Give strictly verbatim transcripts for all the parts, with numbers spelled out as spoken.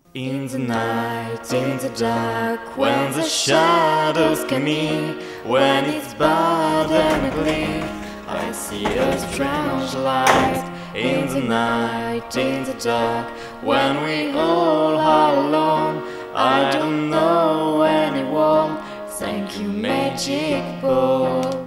In the night, in the dark, when the shadows come in, when it's bad and ugly, I see a strange light. In the night, in the dark, when we all are alone, I don't know anyone. Thank you, magic ball.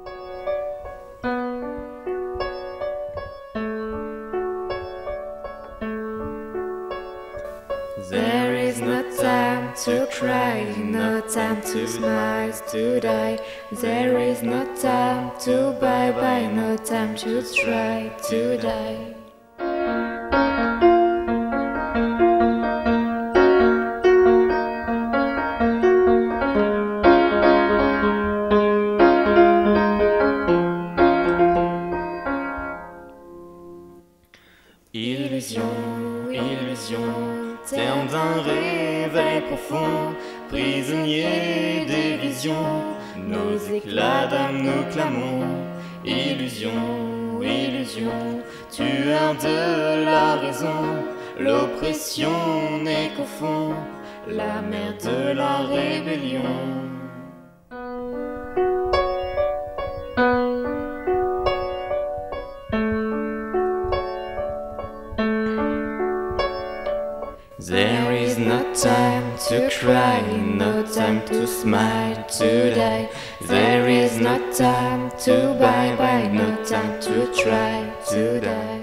There is no time to cry, no time to smile, to die. There is no time to bye-bye, no time to try to die. Illusion, illusion, terme d'un réveil profond, prisonnier des visions, nos éclats d'âme nous clamons. Illusion, illusion, tueur de la raison, l'oppression n'est qu'au fond la mère de la rébellion. There is no time to cry, no time to smile, to die. There is no time to bye-bye, no time to try to die.